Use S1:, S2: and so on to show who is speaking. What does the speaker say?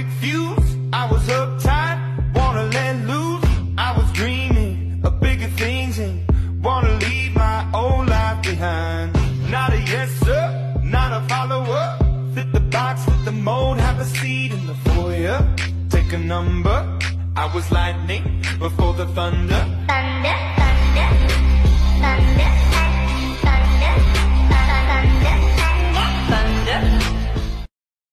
S1: fuse. I was uptight, wanna let loose. I was dreaming of bigger things and wanna leave my old life behind. Not a yes sir, not a follower. Fit the box, fit the mold, have a seat in the foyer. Take a number. I was lightning before the thunder.